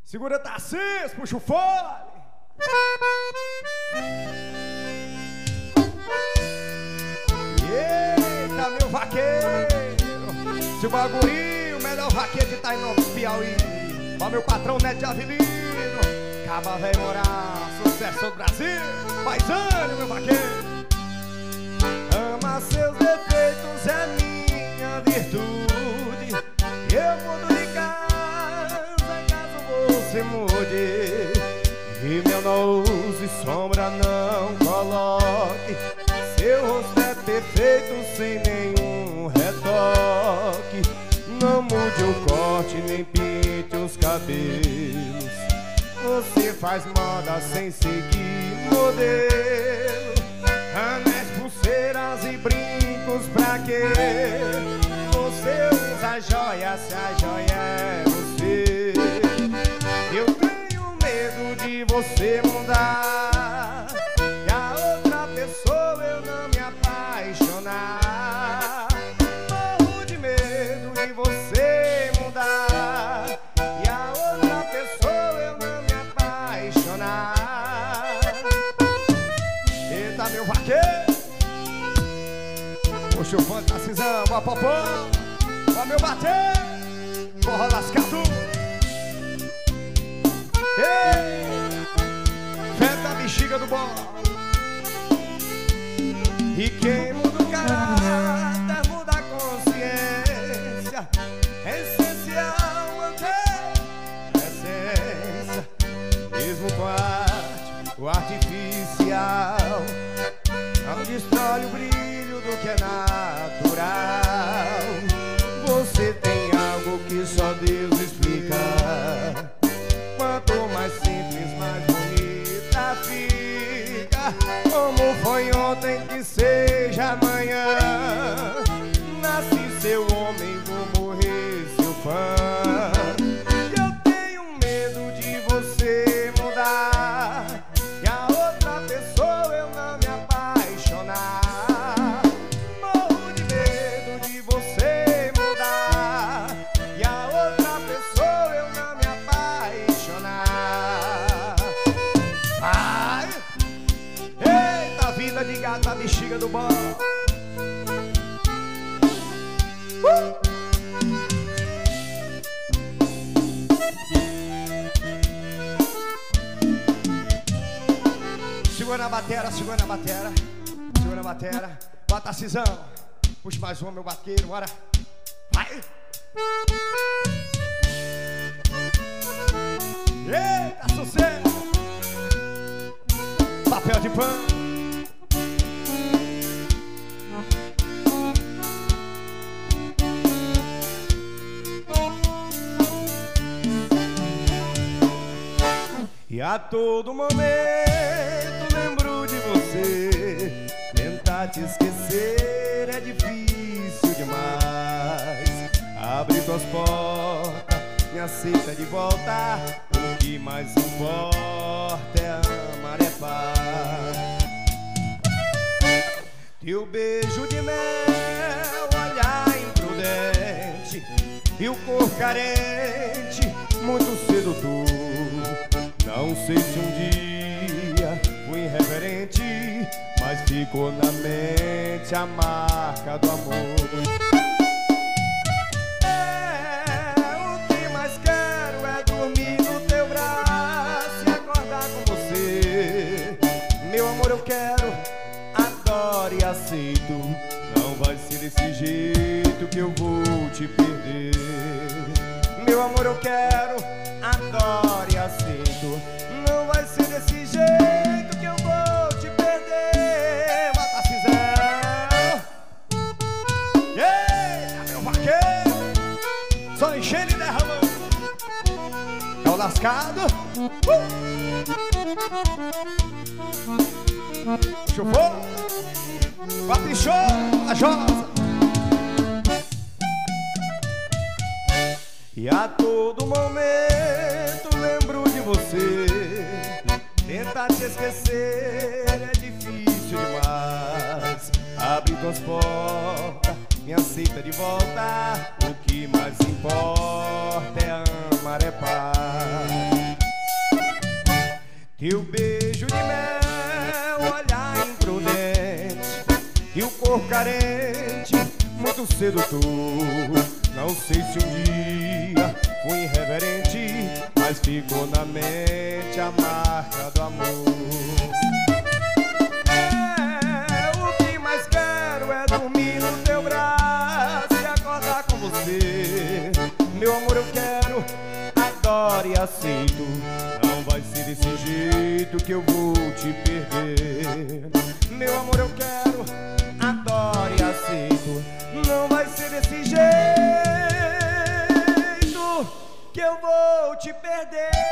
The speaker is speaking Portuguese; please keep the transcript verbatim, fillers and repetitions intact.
Segura Tarcísio, puxa o fole. Eita, meu vaqueiro, seu bagulho, o melhor vaqueiro de Tainó do Piauí. Ó meu patrão Neto de Avelino, Caba Véi Morar, sucesso do Brasil. Paisano, meu vaqueiro. Ama seus defeitos, é minha virtude. Eu mudo de casa, caso você mude. E meu nose sombra não coloque. Seu rosto é perfeito sem nenhum retoque. Não mude o corte, nem pinte os cabelos. Você faz moda sem seguir modelo. Anéis, pulseiras e brincos pra quê? Você usa joia se a joia é você. Eu tenho medo de você mudar e a outra pessoa eu não me apaixonar. Morro de medo de você mudar e a outra pessoa eu não me apaixonar. Eita, meu vaqueiro, puxa o fone, Tarcisão, ó popó, ó meu bater, porra lascado. Ei, festa a bexiga do bom. E quem muda o caráter, muda a consciência. É essencial manter a essência, mesmo com a arte, o artificial não destrói o brilho do que é natural. Você tem algo que só Deus explica. Quanto mais simples, mais bonita fica. Como foi ontem, que seja amanhã. Nasci seu homem, vou morrer seu fã. Eu tenho medo de você mudar e a outra pessoa eu não me apaixonar. Morro de medo de você mudar e a outra pessoa eu não me apaixonar. Ai, eita, vida de gato, a bexiga do bom. Uh! Segura na batera, segura na batera, segura na batera. Bota a cisão, puxa mais um, meu vaqueiro, bora. Vai! Eita, sucesso! Papel de pano. E a todo momento lembro de você. Tentar te esquecer é difícil demais. Abre tuas portas, me aceita de volta. O que mais importa é amar, é paz. Teu beijo de mel, olhar imprudente e o corpo carente, muito sedutor. Não sei se um dia fui irreverente, mas ficou na mente a marca do amor. É, o que mais quero é dormir no teu braço e acordar com você. Meu amor, eu quero, adoro e aceito. Não vai ser desse jeito que eu vou te perder. Meu amor, eu quero, adoro e aceito. Não vai ser desse jeito que eu vou te perder. Bota a cisão. Eita, meu vaqueiro, só enchendo e derramando. É o lascado. uh! Chupou, caprichou a josa. E a todo momento lembro de você. Tentar te esquecer é difícil demais. Abre tuas portas, me aceita de volta. O que mais importa é amar, é paz. Teu beijo de mel, olhar imprudente e o corpo carente, muito sedutor. Não sei se um dia fui irreverente, mas ficou na mente a marca do amor. É, o que mais quero é dormir no teu braço e acordar com você. Meu amor, eu quero, adoro e aceito. Não vai ser desse jeito que eu vou te perder. Meu amor, eu quero, adoro e aceito. Não vai ser desse jeito que eu vou te perder.